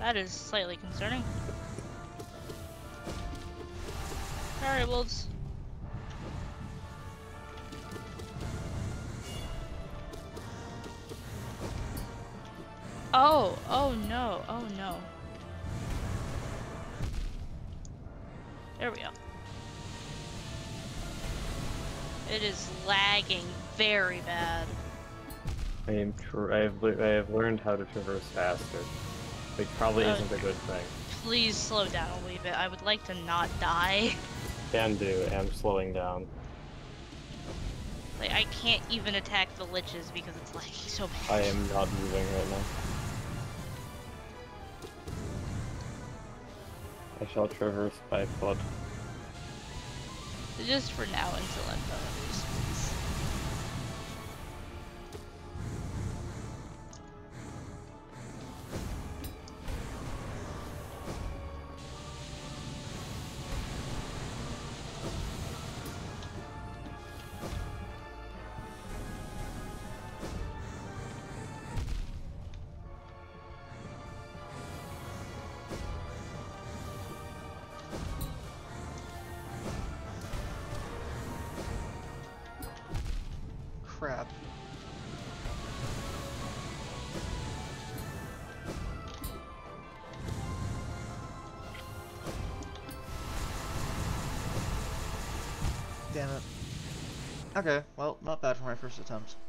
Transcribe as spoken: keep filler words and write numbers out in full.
That is slightly concerning. Alright, wolves. Oh, oh no, oh no. There we go. It is lagging very bad. I am tr I have I have learned how to traverse faster. Which probably Uh, isn't a good thing. Please slow down a wee bit. I would like to not die. Can do, I'm slowing down. Like, I can't even attack the liches because it's lagging so bad. I am not moving right now. I shall traverse by foot. Just for now until I'm done with this, please. Crap. Damn it. Okay, well, not bad for my first attempt.